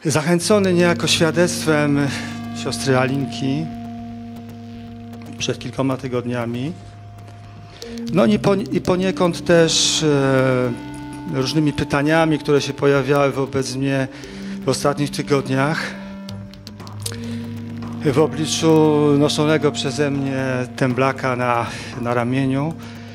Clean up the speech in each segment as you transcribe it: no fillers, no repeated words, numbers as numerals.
Zachęcony niejako świadectwem siostry Alinki przed kilkoma tygodniami, no i poniekąd też różnymi pytaniami, które się pojawiały wobec mnie w ostatnich tygodniach, w obliczu noszonego przeze mnie temblaka na ramieniu,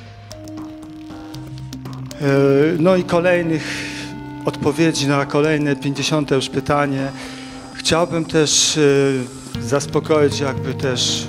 no i kolejnych odpowiedzi na kolejne 50. już pytanie. Chciałbym też zaspokoić jakby też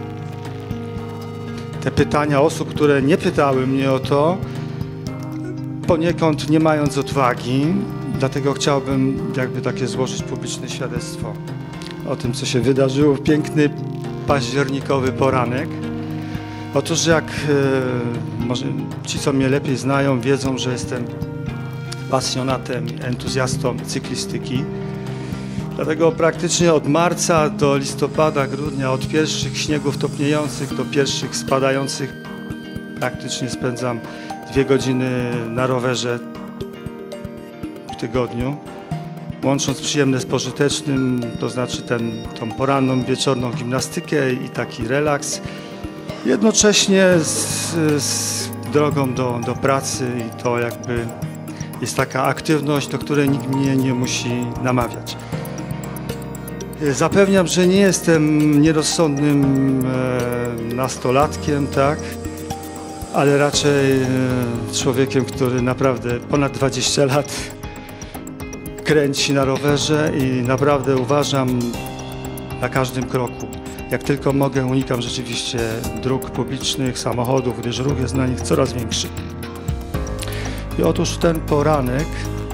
te pytania osób, które nie pytały mnie o to, poniekąd nie mając odwagi, dlatego chciałbym jakby takie złożyć publiczne świadectwo o tym, co się wydarzyło w piękny październikowy poranek. Otóż jak może ci, co mnie lepiej znają, wiedzą, że jestem pasjonatem, entuzjastą cyklistyki. Dlatego praktycznie od marca do listopada, grudnia, od pierwszych śniegów topniejących do pierwszych spadających, praktycznie spędzam 2 godziny na rowerze w tygodniu, łącząc przyjemne z pożytecznym, to znaczy tą poranną, wieczorną gimnastykę i taki relaks, jednocześnie z drogą do pracy, i to jakby jest taka aktywność, do której nikt mnie nie musi namawiać. Zapewniam, że nie jestem nierozsądnym nastolatkiem, tak? Ale raczej człowiekiem, który naprawdę ponad 20 lat kręci na rowerze i naprawdę uważam na każdym kroku. Jak tylko mogę, unikam rzeczywiście dróg publicznych, samochodów, gdyż ruch jest na nich coraz większy. I otóż w ten poranek,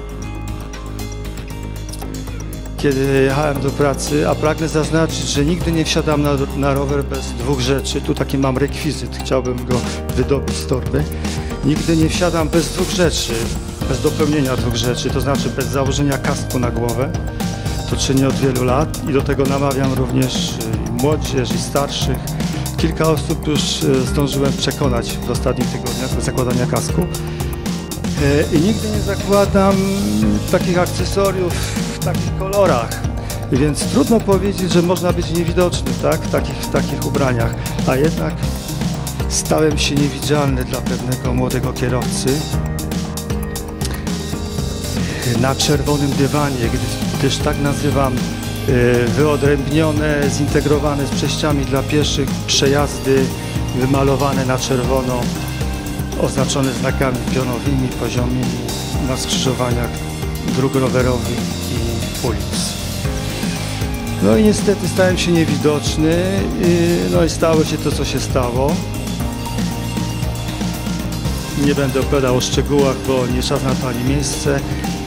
kiedy jechałem do pracy, a pragnę zaznaczyć, że nigdy nie wsiadam na rower bez 2 rzeczy. Tu taki mam rekwizyt, chciałbym go wydobyć z torby. Nigdy nie wsiadam bez 2 rzeczy, bez dopełnienia 2 rzeczy, to znaczy bez założenia kasku na głowę. To czynię od wielu lat i do tego namawiam również młodzież i starszych. Kilka osób już zdążyłem przekonać w ostatnich tygodniach do zakładania kasku. I nigdy nie zakładam takich akcesoriów w takich kolorach, więc trudno powiedzieć, że można być niewidoczny, tak? w takich ubraniach, a jednak stałem się niewidzialny dla pewnego młodego kierowcy na czerwonym dywanie, gdyż tak nazywam wyodrębnione, zintegrowane z przejściami dla pieszych przejazdy wymalowane na czerwono, oznaczone znakami pionowymi, poziomymi na skrzyżowaniach dróg rowerowych i ulic. No i niestety stałem się niewidoczny, no i stało się to, co się stało. Nie będę opowiadał o szczegółach, bo nie czas na to ani miejsce.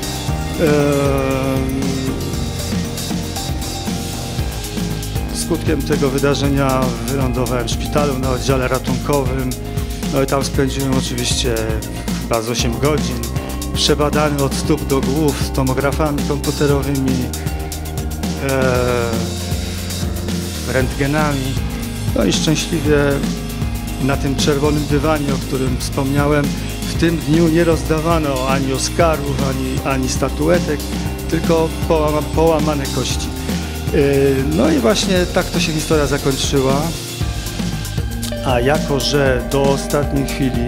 Skutkiem tego wydarzenia wylądowałem w szpitalu na oddziale ratunkowym. No i tam spędziłem oczywiście chyba z 8 godzin, przebadany od stóp do głów z tomografami komputerowymi, rentgenami. No i szczęśliwie na tym czerwonym dywanie, o którym wspomniałem, w tym dniu nie rozdawano ani Oscarów, ani statuetek, tylko połamane kości. No i właśnie tak to się historia zakończyła. A jako że do ostatniej chwili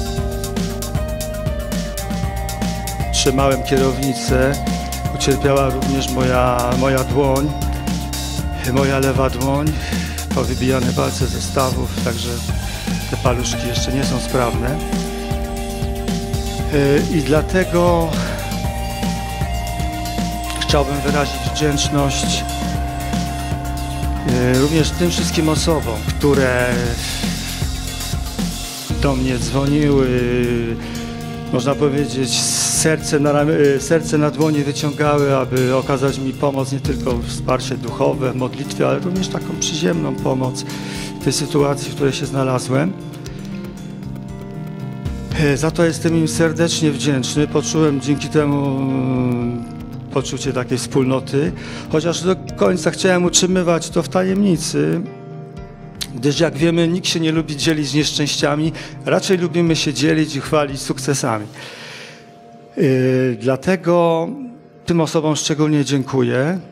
trzymałem kierownicę, ucierpiała również moja dłoń, moja lewa dłoń, powybijane palce ze stawów, także te paluszki jeszcze nie są sprawne. I dlatego chciałbym wyrazić wdzięczność również tym wszystkim osobom, które do mnie dzwoniły, można powiedzieć, serce na dłoni wyciągały, aby okazać mi pomoc, nie tylko wsparcie duchowe, modlitwy, ale również taką przyziemną pomoc w tej sytuacji, w której się znalazłem. Za to jestem im serdecznie wdzięczny. Poczułem dzięki temu poczucie takiej wspólnoty, chociaż do końca chciałem utrzymywać to w tajemnicy, gdyż jak wiemy, nikt się nie lubi dzielić nieszczęściami, raczej lubimy się dzielić i chwalić sukcesami. Dlatego tym osobom szczególnie dziękuję.